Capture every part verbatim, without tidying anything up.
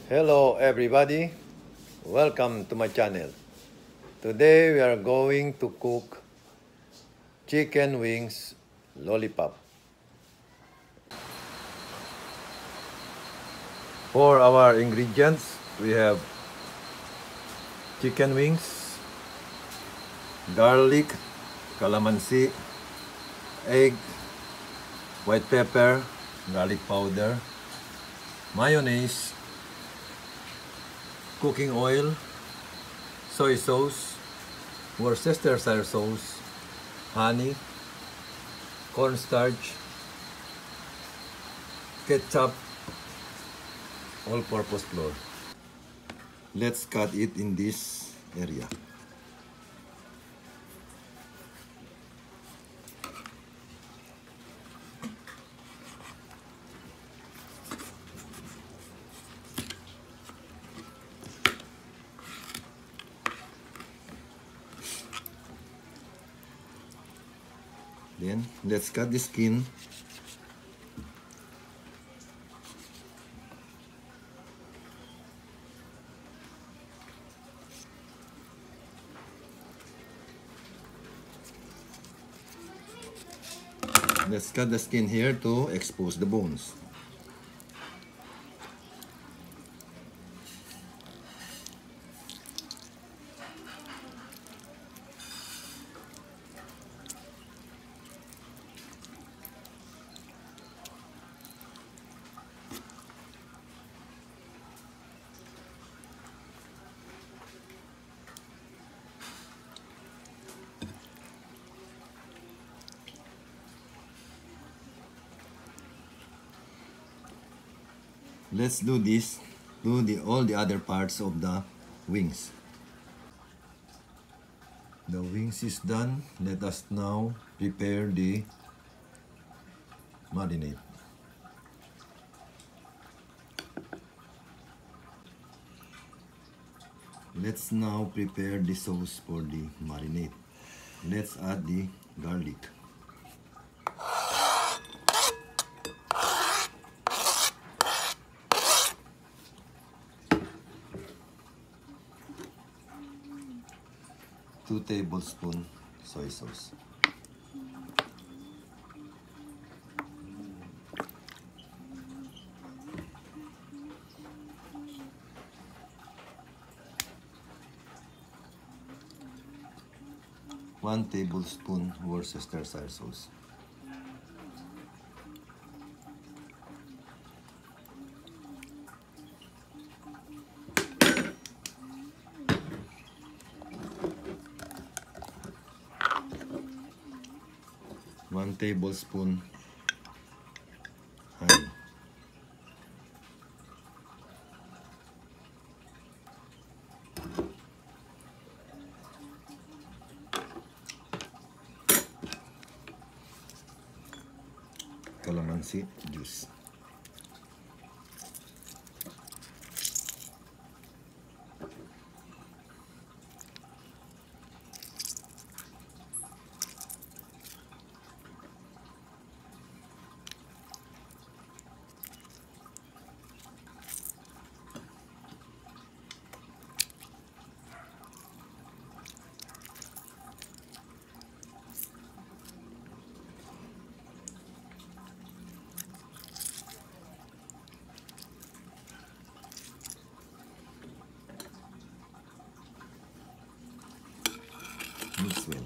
Hello everybody, welcome to my channel. Today we are going to cook chicken wings lollipop. For our ingredients, we have chicken wings, garlic, calamansi, egg, white pepper, garlic powder, mayonnaise, cooking oil, soy sauce, Worcestershire sauce, honey, cornstarch, ketchup, all-purpose flour. Let's cut it in this area. Then let's cut the skin. Let's cut the skin here to expose the bones. Let's do this to the all the other parts of the wings. The wings is done. Let us now prepare the marinade. Let's now prepare the sauce for the marinade. Let's add the garlic. Two tablespoons soy sauce. One tablespoon Worcestershire sauce. One tablespoon honey. Calamansi juice. Mix well.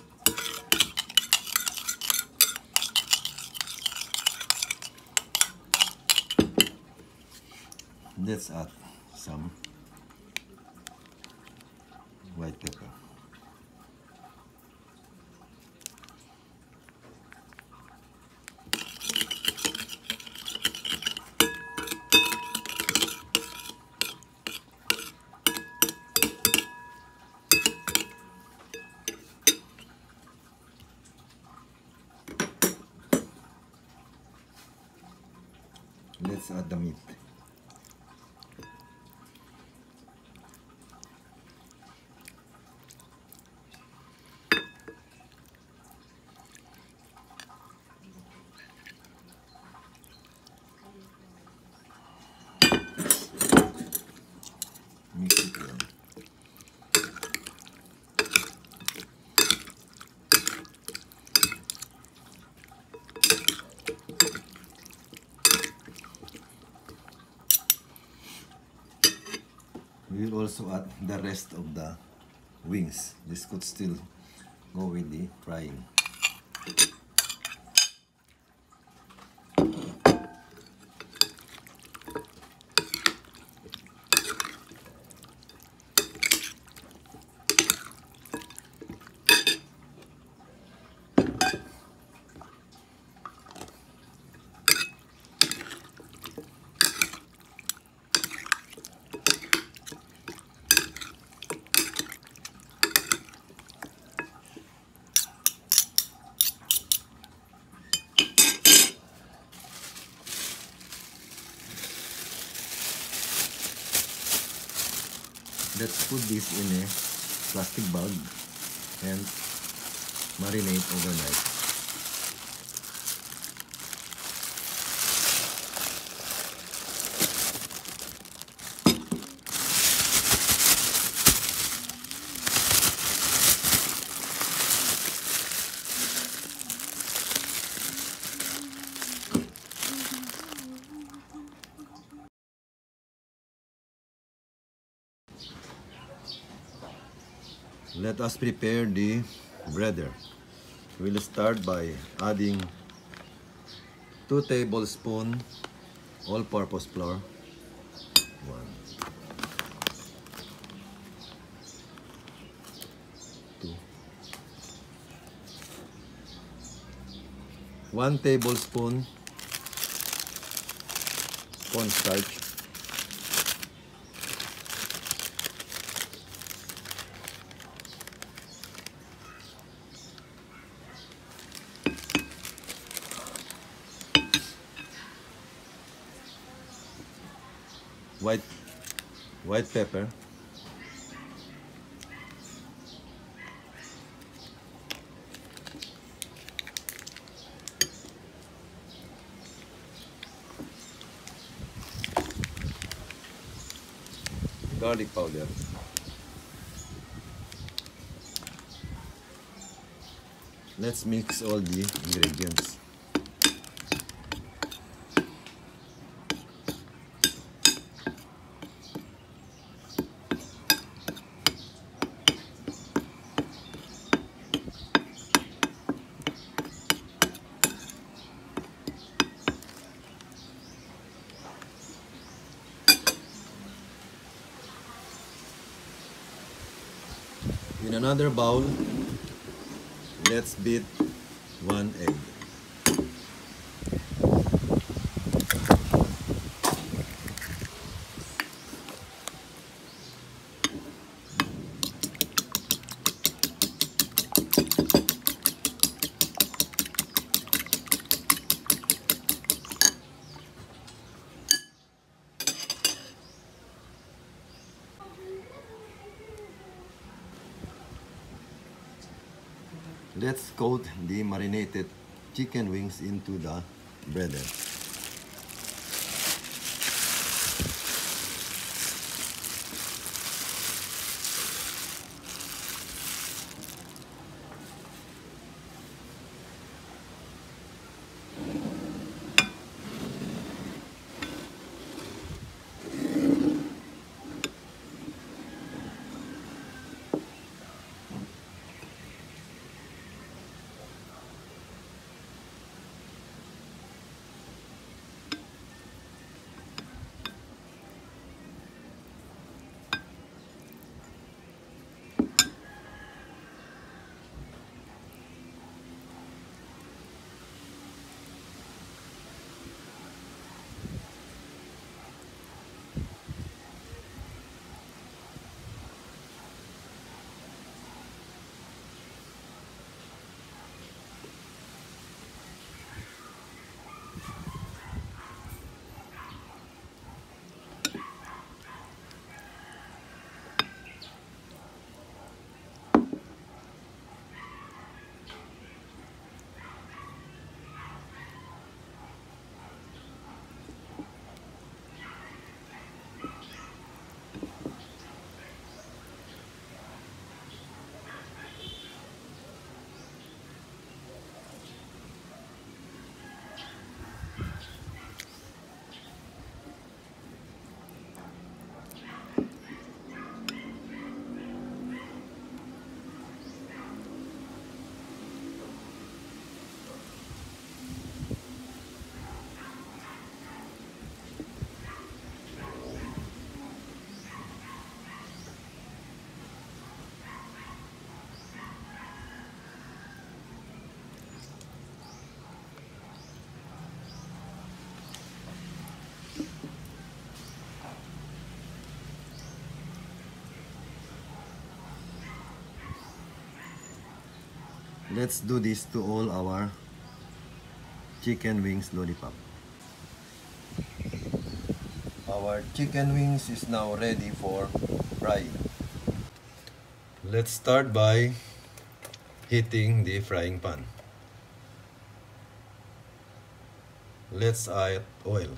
Let's add some white pepper. Let's add the meat. We will also add the rest of the wings. This could still go with the frying. Let's put this in a plastic bag and marinate overnight. Let us prepare the breader. We'll start by adding two tablespoons all-purpose flour. One, two, one tablespoon cornstarch. White, white pepper, garlic powder, let's mix all the ingredients. In another bowl, let's beat one egg. Let's coat the marinated chicken wings into the breader. Let's do this to all our chicken wings lollipop. Our chicken wings is now ready for frying. Let's start by heating the frying pan. Let's add oil.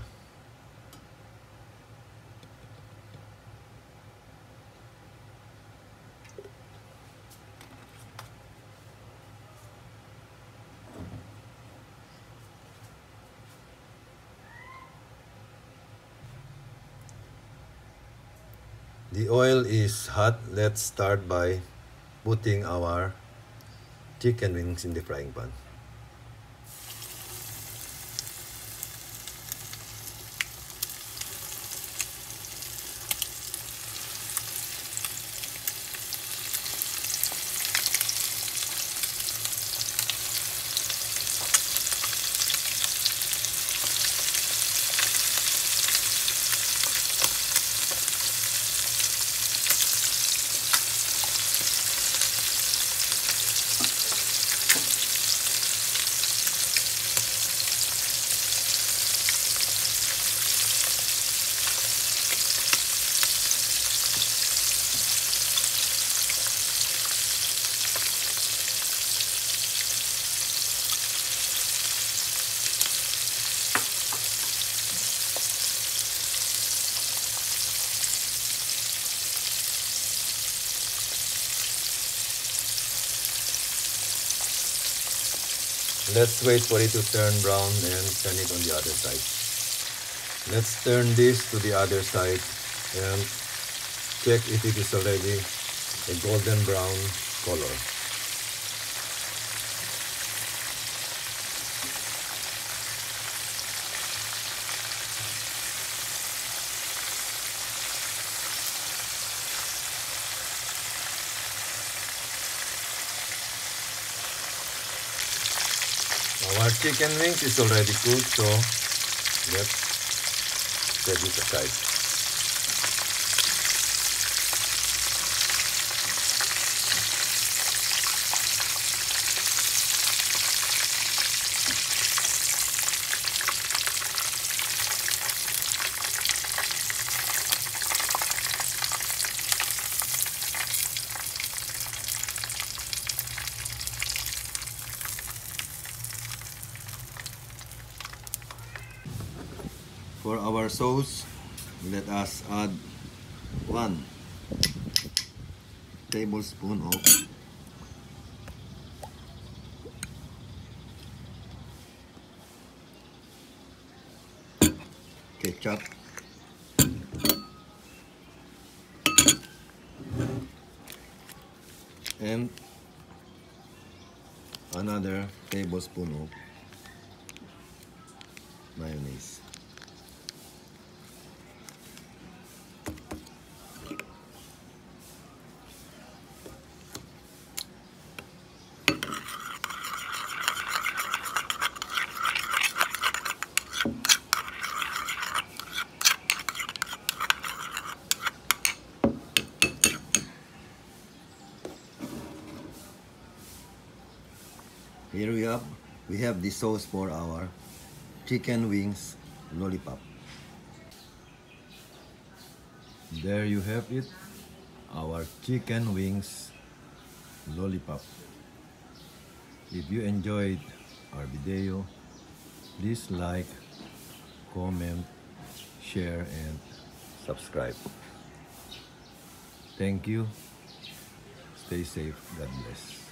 The oil is hot. Let's start by putting our chicken wings in the frying pan. Let's wait for it to turn brown and turn it on the other side. Let's turn this to the other side and check if it is already a golden brown color. Our chicken wings is already cooked, so let's set it aside. For our sauce, let us add one tablespoon of ketchup, and another tablespoon of mayonnaise. Here we have we have the sauce for our chicken wings lollipop. There you have it, our chicken wings lollipop. If you enjoyed our video, please like, comment, share, and subscribe. Thank you. Stay safe. God bless.